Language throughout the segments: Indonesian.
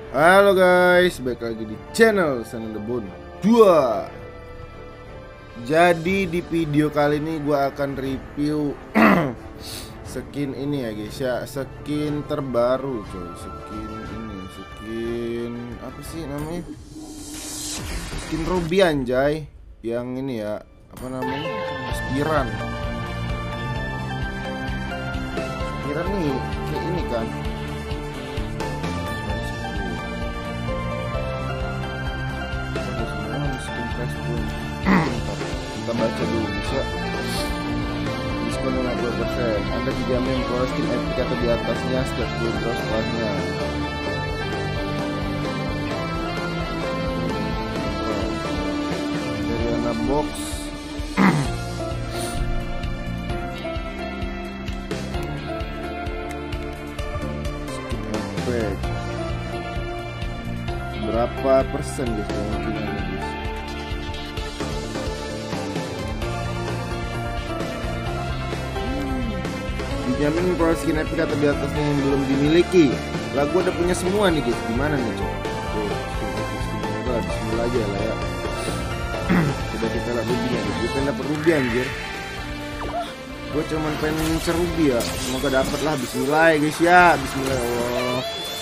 Halo guys, balik lagi di channel Sanandebon 2. Jadi di video kali ini gue akan review skin ini ya guys ya. Skin terbaru coy. Skin apa sih namanya? Skin Ruby anjay. Yang ini ya, apa namanya? Spiran nih, kayak ini kan. Kita baca dulu bisa. Diskon 50%. Anda dijamin memperoleh skin epic atau di atasnya setiap 10 draw setelahnya. Dari Ana box. Skin epic. Berapa persen guys kemungkinannya guys? Dijamin memperoleh skin epic atau di atasnya yang belum dimiliki. Lah gua udah punya semua nih guys. Gimana nih coba? Tuh, skin epic udah bismillah aja lah ya. Coba kita lihat rubinya guys. Gue pengen dapet ruby anjir. Gue cuman pengen ngincer ruby ya. Semoga dapet lah. Bismillah ya guys ya. Bismillah ya Allah.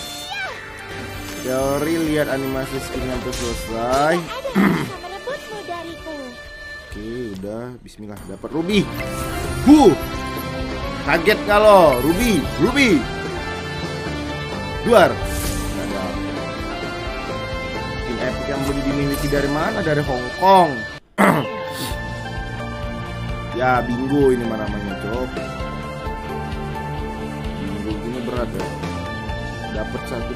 Teori lihat animasi skin sampai selesai. Oke udah. Bismillah dapat ruby. Kaget gak lo? Ruby Duar. Skin epic yang belum dimiliki dari mana? Dari Hong Kong. Ya bingo ini mana namanya cok. Bingo ini berat ya. Dapat 1, 2,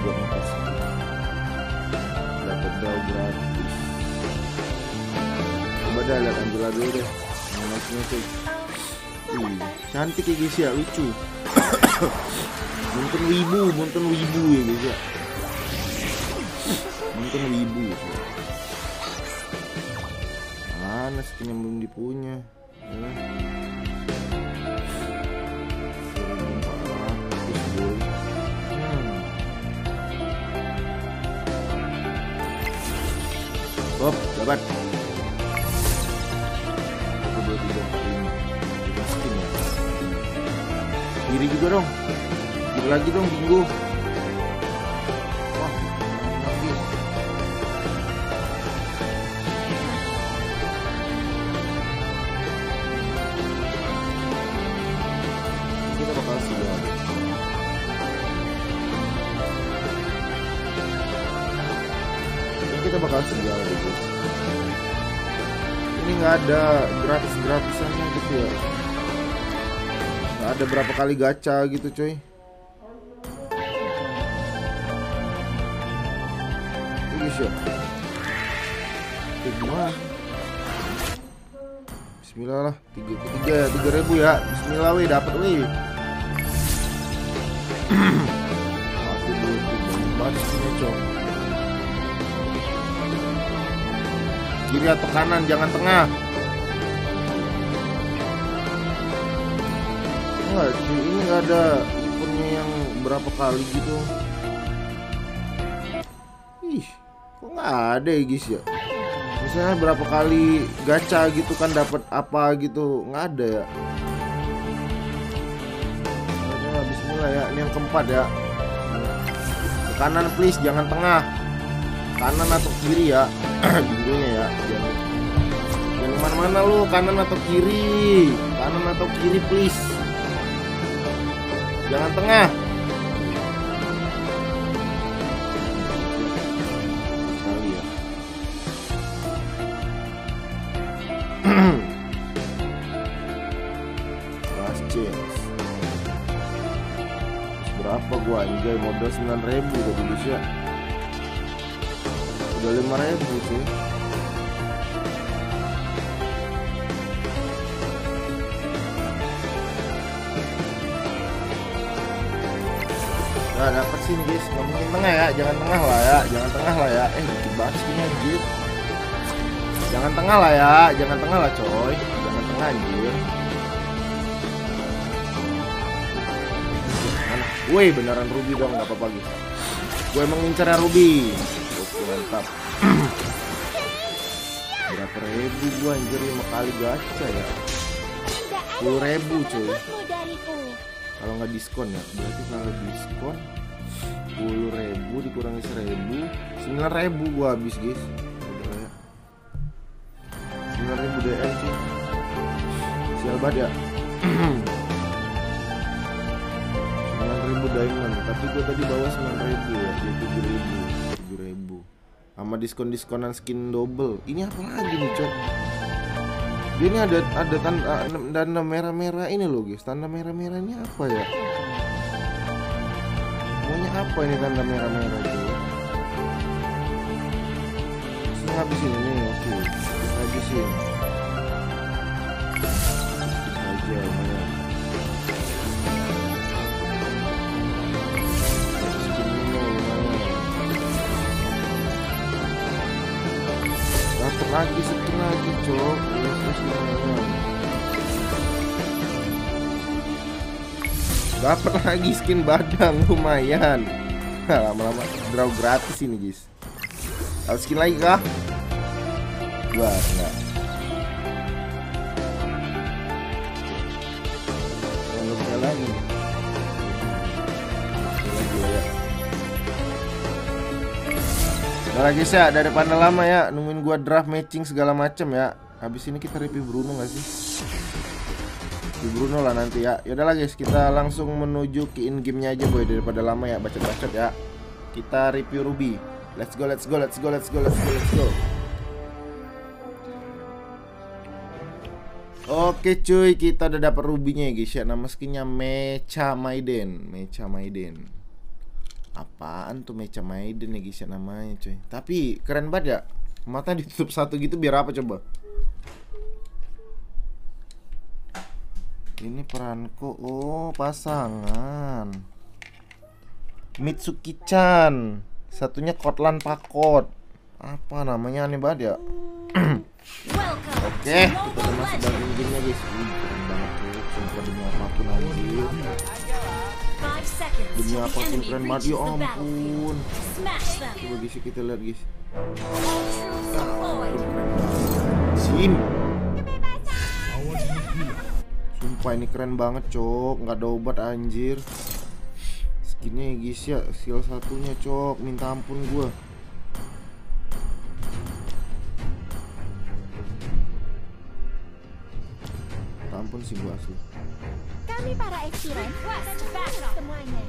3, 4. Dapat draw gratis. Coba dah lihat Angela dulu deh. Animasinya sih. Cantik ya guys ya, lucu. Mungkin wibu ya guys ya. Mungkin wibu. Mana skin yang belum dipunya? Hop, dapat. 1, 2, 3, 4, 5. Kita skin ya. Kiri juga dong. Kiri lagi dong bingo. Wah, habis. Kita bakal sial. Kita bakal sial guys. Ini nggak ada gratisannya gitu ya. Nggak ada berapa kali gacha gitu coy. Ini sih. Gimana? Bismillah lah. 3.000 ya. Bismillah weh dapat weh. Aku belum bagus ini coy. Kiri atau kanan, jangan tengah. Enggak sih, ini nggak ada eventnya yang berapa kali gitu. Ih, kok nggak ada ya guys ya? Misalnya berapa kali gacha gitu kan dapat apa gitu, nggak ada ya. Nah, bismillah ya, ini yang keempat ya. Ke kanan please, jangan tengah. Kanan atau kiri ya. Bingonya ya. Jangan kemana-mana lu, kanan atau kiri. Kanan atau kiri please. Jangan tengah. Sekali ya. Last chance. Berapa gua anjay, modal 9.000 tadi bisa. Udah 5.000 cuy. Nah dapet sini guys, nggak mungkin tengah ya, jangan tengah lah ya, dikit banget sini anjir. Jangan tengah lah ya, jangan tengah lah coy, jangan tengah anjir. Mana? Woi beneran ruby dong, nggak apa-apa gitu. Gue emang ngincernya Ruby. Oke, mantap. Berapa ribu gue anjir 5 kali gacha ya? 10.000 cuy. Kalau nggak diskon ya, berarti kalau diskon 10.000 dikurangi 1.000, 9.000 gua habis guys. 9.000 DM sih. Sial banget ya. 9.000 diamond, tapi gua tadi bawa 9.000 ya, jadi 7.000. Sama diskon-diskonan skin double. Ini apa lagi nih, Cok? Dia ini ada tanda merah-merah ini loh guys. Tanda merah-merah ini apa ya? Maunya apa ini tanda merah-merah itu? Terus ngabisin ini, oke. Ngabisin. Aja lumayan. Dapat lagi skin lagi, Cok. Dapat lagi skin badang, lumayan. Lama-lama draw gratis ini guys. Dapat skin lagi kah? Wah, enggak. Enggak lagi. Nah guys ya, daripada lama ya nungguin gua draft matching segala macem ya. Habis ini kita review Bruno gak sih? Di Bruno lah nanti ya. Yaudahlah guys, kita langsung menuju ke in game-nya aja boy, daripada lama ya bacot-bacot ya. Kita review Ruby. Let's go, let's go, let's go, let's go, let's go, let's go. Oke cuy, kita udah dapat Ruby-nya ya guys ya. Nama skinnya Mecha Maiden. Mecha Maiden. Apaan tuh Mecha Maiden ya guys ya namanya cuy. Tapi keren banget ya. Mata ditutup satu gitu biar apa coba? Ini peranku, oh pasangan Mitsuki-chan, satunya Kotlan Pakot. Apa namanya aneh banget ya. Oke, kita udah masuk dalam game-nya guys. Keren banget tuh, sumpah demi apapun anjir. Demi apapun keren banget, ya ampun. Coba guys kita lihat guys. Sin. Sumpah ini keren banget cok, nggak ada obat anjir. Skinnya guys ya, skill satunya cok, minta ampun gua. Minta ampun sih gua asli. Kami para ekspiran semuanya.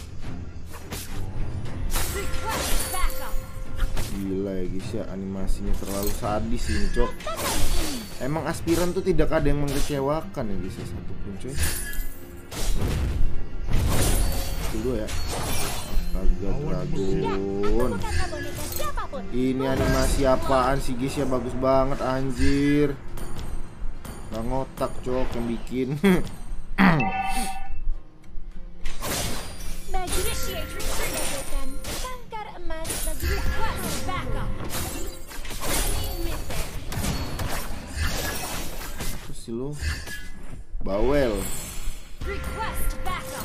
Gila ya guys ya, animasinya terlalu sadis ini cok. Emang aspiran tuh tidak ada yang mengecewakan ya guys ya, satupun coy. Dulu ya. Astaga dragon. Ini animasi apaan sih guys ya, bagus banget anjir. Gak ngotak cok yang bikin. Lu bawel. Request backup.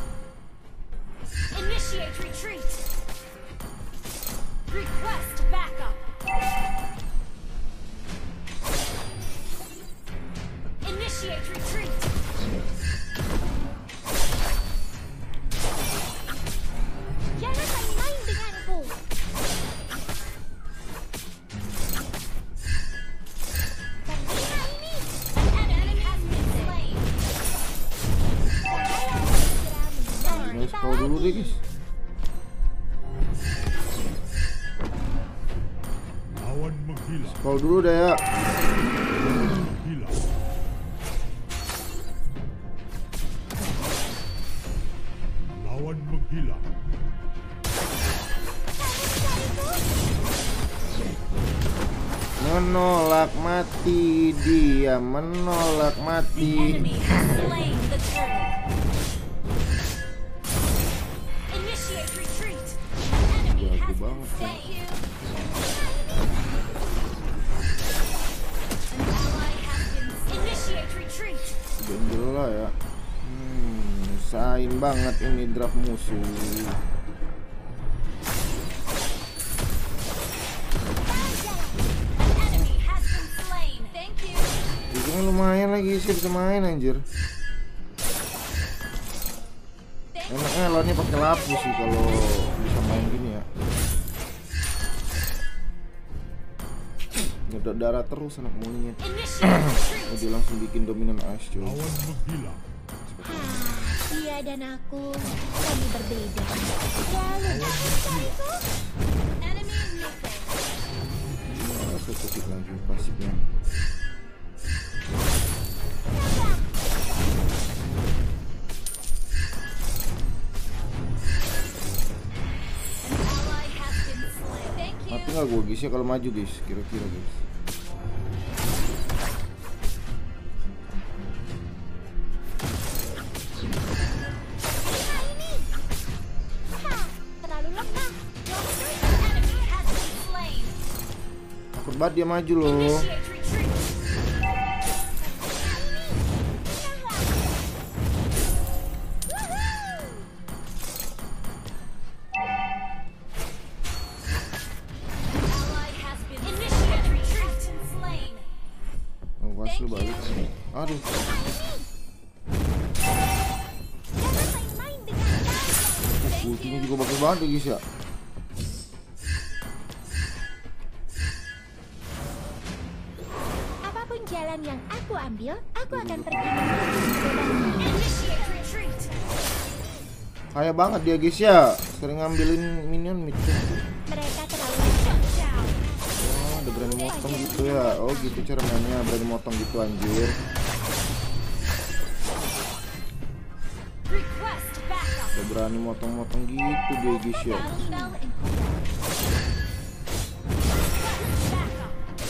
Initiate retreat. Request backup. Initiate retreat. Jangan main-main denganku. Kau dulu deh guys. Kau dulu deh ya. Lawan menghilang. Menolak mati, dia menolak mati. Gila ya. Usahain banget ini draft musuh. lumayan lagi sih, bisa main anjir. Enaknya lawannya pakai lapis sih kalau bisa main gini ya. Nyedot darah terus anak monyet. Jadi langsung bikin dominan ice cuy. Lawan menghilang. Dia dan aku, kami berbeda. Lalu, cariku. Enemy missing. Saya ketik lagi pasifnya. Ally has been slain. Thank you. Mati nggak gue guys ya kalau maju guys, kira-kira guys. Terlalu lemah. Enemy has been slain. Takut banget dia maju loh. Initiate retreat. Ally has been initiate retreat. Slain. Awas lu balik. Aduh, Jangan main-main dengan kami. ultinya juga bagus banget ya guys ya. Apapun jalan yang aku ambil, aku akan pergi menuju initiate retreat. Kaya banget dia guys ya. Sering ngambilin minion mid. Mereka terlalu shutdown. Oh, udah berani motong gitu ya. Oh gitu cara mainnya, berani motong gitu anjir. Request backup. Udah berani motong-motong gitu dia guys ya. Battle spell and cooldown. Backup.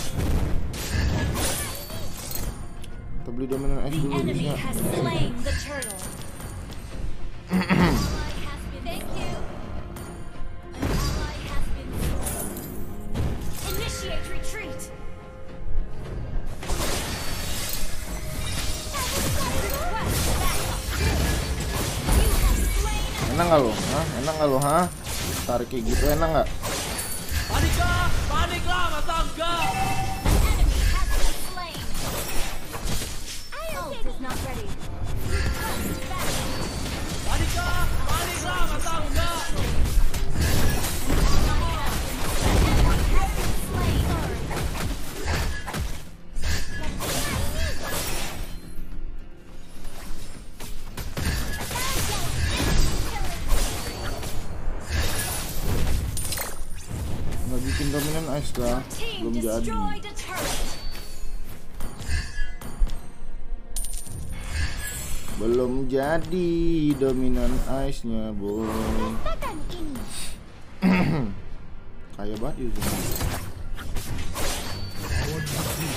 Kita beli dominan ice The dulu guys enemy ya. has slain the turtle. Ally has been. Thank you. An ally has been slain. Initiate retreat. Request backup. You have slain. Enak nggak lo? Hah? Enak nggak lo? Hah? Tarik kayak gitu enak nggak? Paniklah! Paniklah, masa enggak? Enemy has been slain. Ult is not ready. Request backup. Paniklah! Paniklah, masa enggak? Nggak bikin dominan ice kah? Team Belum jadi. destroyed a turret. Belum jadi dominan ice-nya boy. Rasakan ini. Kaya banget ya Zul. Lawan menghilang.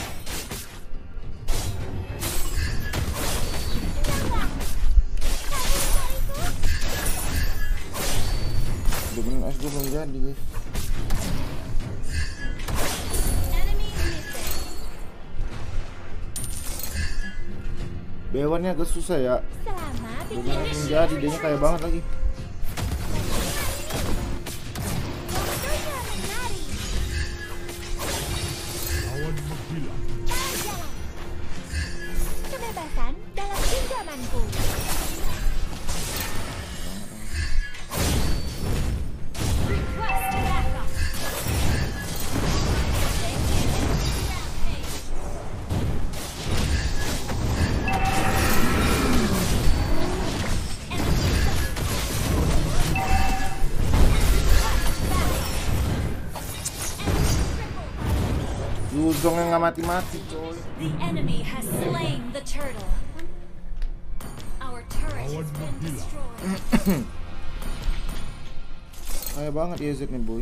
Dominan ice gue belum jadi guys. Enemy missing. Bewannya agak susah ya. Selamat Dominan ice belum jadi, dia kaya banget lagi. Waktunya menari. Lawan menghilang. Jalan. Kebebasan dalam genggamanku. Request backup. Yuzong yang nggak mati-mati coy. The enemy has slain the turtle. Our turret has been destroyed. Kaya banget ya Z nih boy.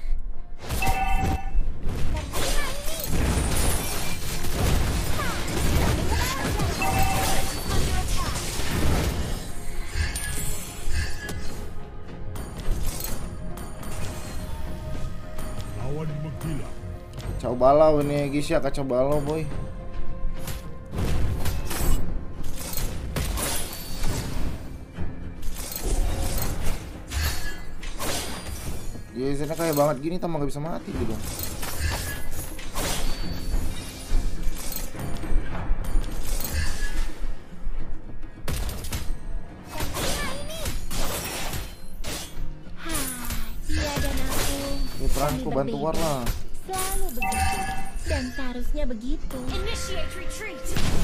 Lawan menghilang. Kacau balau ini guys ya, kacau balau boy. Biasanya kayak banget gini tambah gak bisa mati gitu dong. Franco bantu war lah. Selalu begitu. Dan seharusnya begitu. Initiate retreat.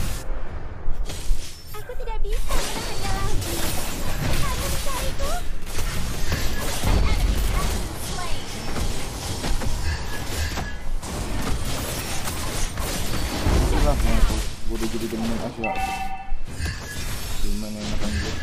Aku tidak bisa menahannya lagi. Kamu mencariku? Lah, gue udah jadi temen Asia. Gimana enakan gue?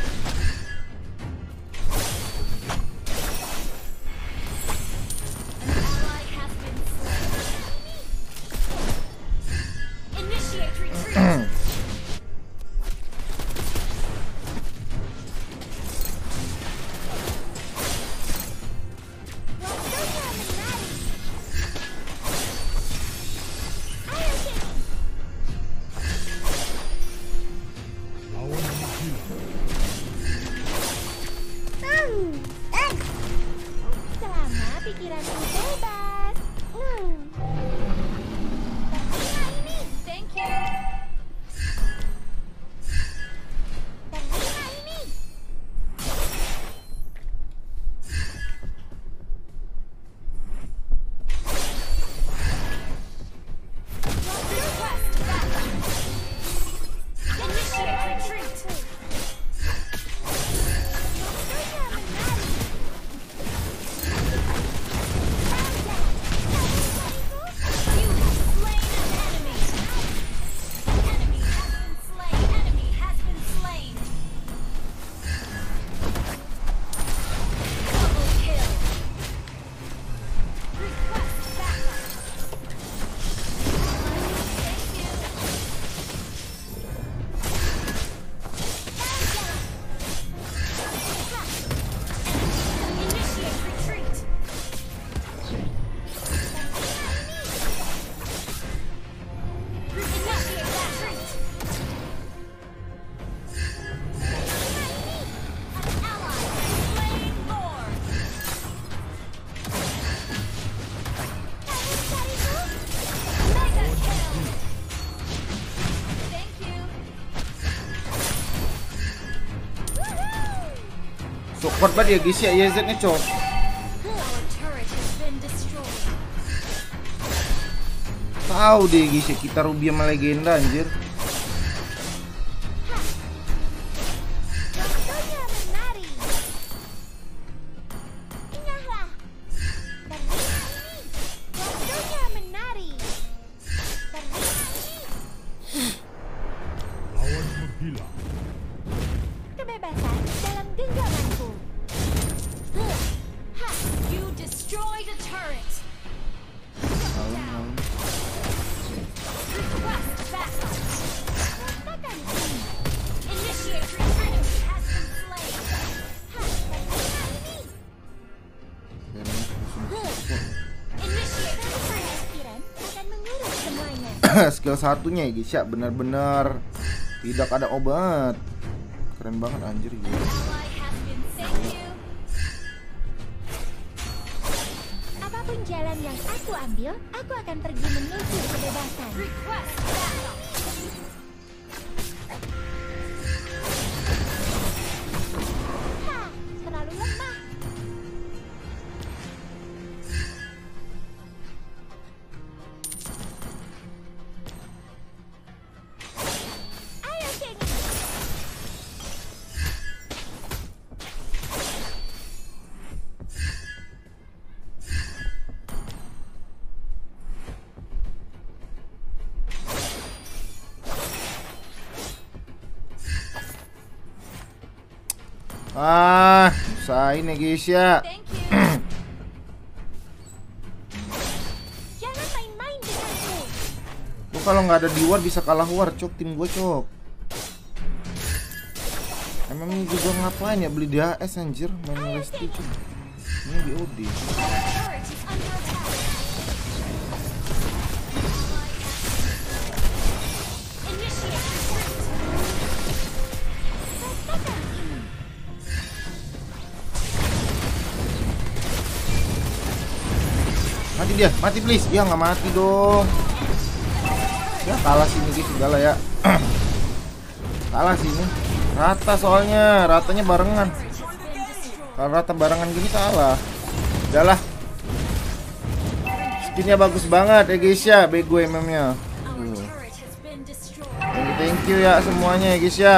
Selama pikiranku bebas. Terima ini. Thank you. Terima ini. Request backup. Initiate retreat. Waktunya menari. You have slain an enemy. Enemy has been slain. Enemy has been slain. Double kill. Request backup. Thank you. Initiate retreat. Initiate retreat. An ally has slain Lord. Kamu mencariku? Mega kill. Thank you. Woohoo! Support banget ya guys ya, YZ-nya cok. Our turret has been destroyed. Tahu deh guys ya, kita Ruby sama legenda anjir. Waktunya menari. Ingatlah. Terima ini. Waktunya menari. Terima ini. Lawan menggila. Kebebasan dalam genggamanku. Ha! You destroyed a turret. Request backup. Rasakan ini. Initiate retreat. Enemy has been slain. Ha! Terima ini. Initiate retreat. Aspiran akan mengurus semuanya. Skill satunya ya guys ya, benar-benar tidak ada obat. Keren banget anjir gitu. Ally has been thank you. Apapun jalan yang aku ambil, aku akan pergi menuju kebebasan. Request backup. Ha, terlalu lemah. Ayo Kenny. Usahain ya guys ya. Thank you. Jangan main-main denganku. Lu kalau nggak ada di war bisa kalah war cok, tim gue cok. Emang ini juga ngapain ya beli DHS anjir, main Lesti cok. Ini BOD. Turret is under attack. Initiate retreat. Rasakan ini. Mati dia, mati please. Ya nggak mati dong. Ya kalah sini guys segala ya. Kalah sini. Rata soalnya, ratanya barengan. Turret has been destroyed. Kalau rata barengan gini kalah. Udahlah. Skinnya bagus banget ya guys ya, bego MM-nya. Our turret has been destroyed. Thank you ya semuanya ya guys ya.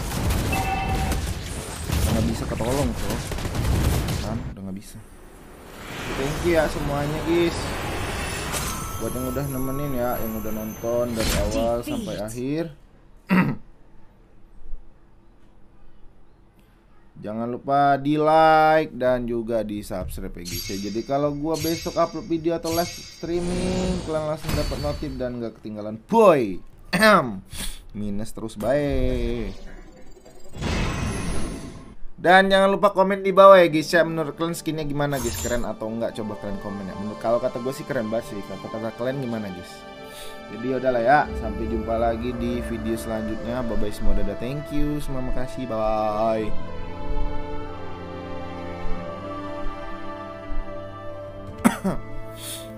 Udah nggak bisa ketolong tuh kan, udah nggak bisa. Thank you ya semuanya guys, buat yang udah nemenin ya, yang udah nonton dari awal sampai akhir. Jangan lupa di like dan juga di subscribe ya guys ya. Jadi kalau gua besok upload video atau live streaming, kalian langsung dapat notif dan gak ketinggalan boy. Minus terus baik. Dan jangan lupa komen di bawah ya guys ya, menurut kalian skinnya gimana guys, keren atau enggak, coba kalian komen ya. Menurut, kalau kata gue sih keren banget sih, kata kalian gimana guys. Jadi udahlah ya, sampai jumpa lagi di video selanjutnya. Bye bye semua, dadah, thank you semua, makasih, bye. Huh.